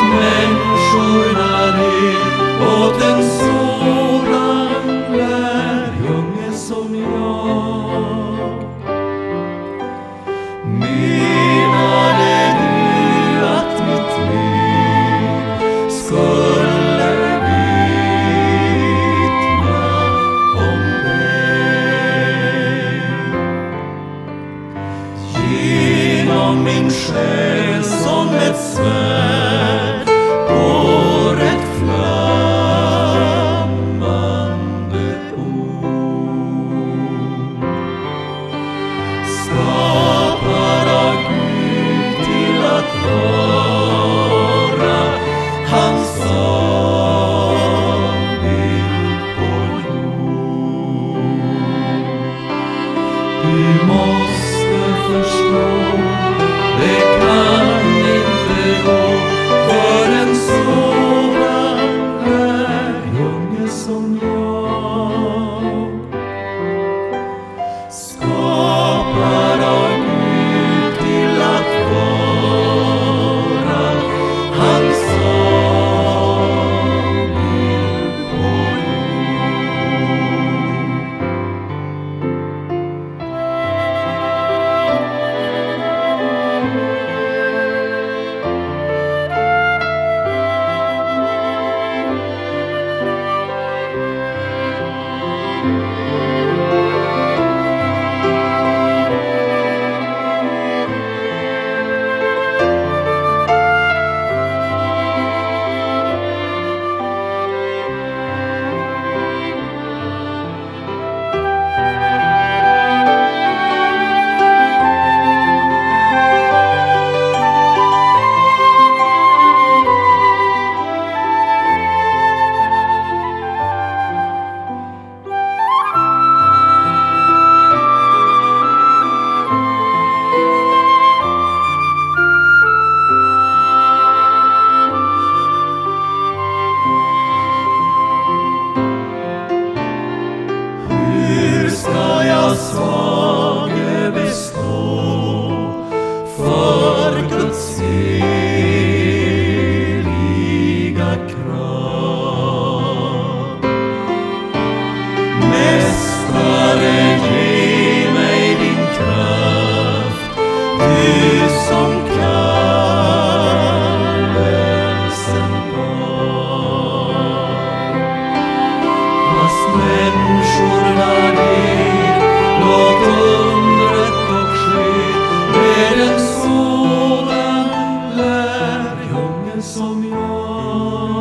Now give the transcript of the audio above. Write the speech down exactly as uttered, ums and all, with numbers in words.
människorna ner åt en sådan lärjunge som jag. Menade du att mitt liv skulle vittna om dig? Genom min själ som ett svärd går ett flammande ord. Skapad av Gud till att vara hans avbild på jord. Du måste förstå, det kan inte gå för en sådan lärjunge som jag. Skapad av Gud till att vara hans avbild på svage bestå för Guds heliga krav. Mästare, ge mig din kraft, du som kallelsen gav. Fast människorna ner, låt undret dock ske med en sådan lärjunge som jag.